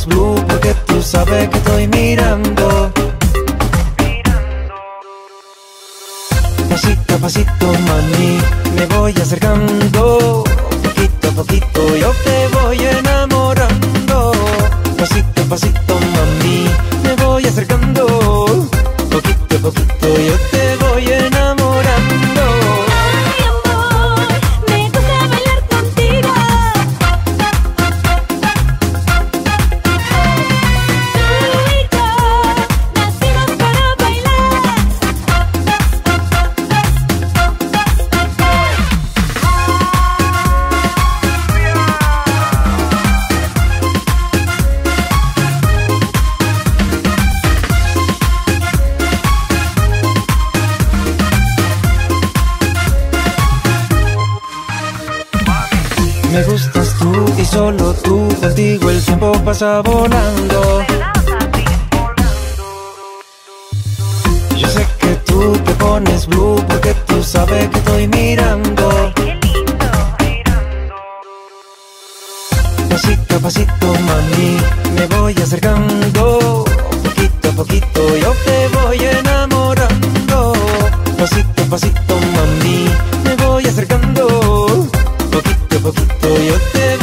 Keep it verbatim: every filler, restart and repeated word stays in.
pones blue porque tú sabes que estoy mirando. Pasito a pasito, mami, me voy acercando. Poquito a poquito yo te voy enamorando. Pasito a pasito, mami, me voy acercando. Poquito a poquito yo te voy enamorando. Ay, amor, me gusta bailar contigo. Tú y yo nacimos para bailar. Me gustas tú y solo tú, contigo el tiempo pasa volando. Yo sé que tú te pones blue porque tú sabes que estoy mirando. Pasito a pasito, mami, me voy acercando. Poquito a poquito yo te voy enamorando. Pasito a pasito, mami, me voy acercando. Poquito a poquito yo te voy